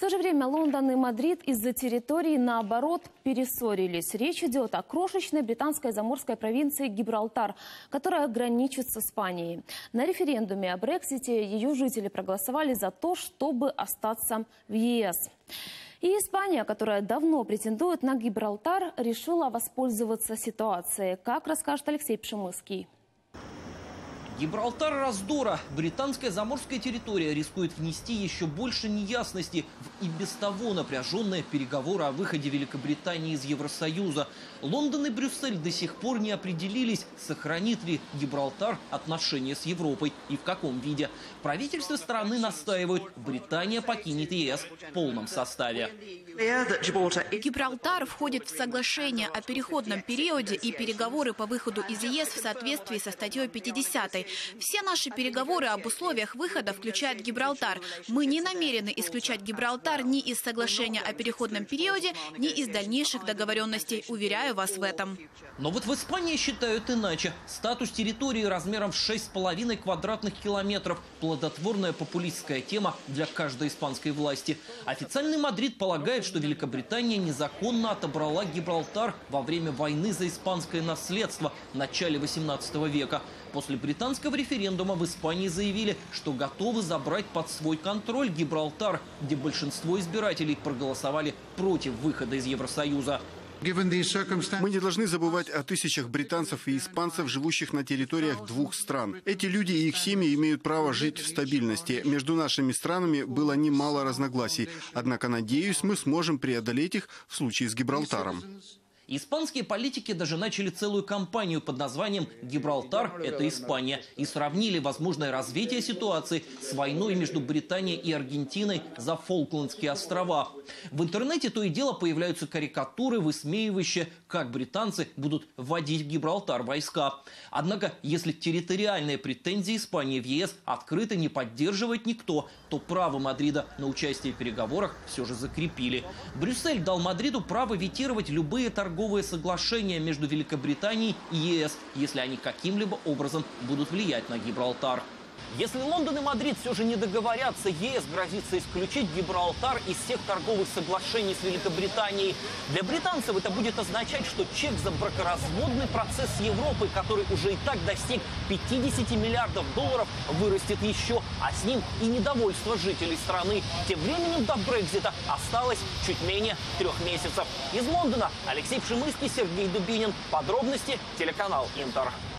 В то же время Лондон и Мадрид из-за территории, наоборот, перессорились. Речь идет о крошечной британской заморской провинции Гибралтар, которая граничит с Испанией. На референдуме о Брексите ее жители проголосовали за то, чтобы остаться в ЕС. И Испания, которая давно претендует на Гибралтар, решила воспользоваться ситуацией. Как расскажет Алексей Пшемыский. Гибралтар раздора. Британская заморская территория рискует внести еще больше неясности в и без того напряженные переговоры о выходе Великобритании из Евросоюза. Лондон и Брюссель до сих пор не определились, сохранит ли Гибралтар отношения с Европой и в каком виде. Правительство страны настаивает, Британия покинет ЕС в полном составе. Гибралтар входит в соглашение о переходном периоде и переговоры по выходу из ЕС в соответствии со статьей 50. Все наши переговоры об условиях выхода включают Гибралтар. Мы не намерены исключать Гибралтар ни из соглашения о переходном периоде, ни из дальнейших договоренностей. Уверяю вас в этом. Но вот в Испании считают иначе. Статус территории размером в 6,5 квадратных километров. Плодотворная популистская тема для каждой испанской власти. Официальный Мадрид полагает, что Великобритания незаконно отобрала Гибралтар во время войны за испанское наследство в начале 18 века. После британского референдума в Испании заявили, что готовы забрать под свой контроль Гибралтар, где большинство избирателей проголосовали против выхода из Евросоюза. Мы не должны забывать о тысячах британцев и испанцев, живущих на территориях двух стран. Эти люди и их семьи имеют право жить в стабильности. Между нашими странами было немало разногласий. Однако, надеюсь, мы сможем преодолеть их в случае с Гибралтаром. Испанские политики даже начали целую кампанию под названием «Гибралтар – это Испания» и сравнили возможное развитие ситуации с войной между Британией и Аргентиной за Фолклендские острова. В интернете то и дело появляются карикатуры, высмеивающие, как британцы будут вводить в Гибралтар войска. Однако, если территориальные претензии Испании в ЕС открыто не поддерживает никто, то право Мадрида на участие в переговорах все же закрепили. Брюссель дал Мадриду право ветировать любые торговые соглашения между Великобританией и ЕС, если они каким-либо образом будут влиять на Гибралтар. Если Лондон и Мадрид все же не договорятся, ЕС грозится исключить Гибралтар из всех торговых соглашений с Великобританией. Для британцев это будет означать, что чек за бракоразводный процесс с Европой, который уже и так достиг 50 миллиардов долларов, вырастет еще, а с ним и недовольство жителей страны. Тем временем до Брексита осталось чуть менее 3 месяцев. Из Лондона Алексей Пшемыский, Сергей Дубинин. Подробности телеканал Интер.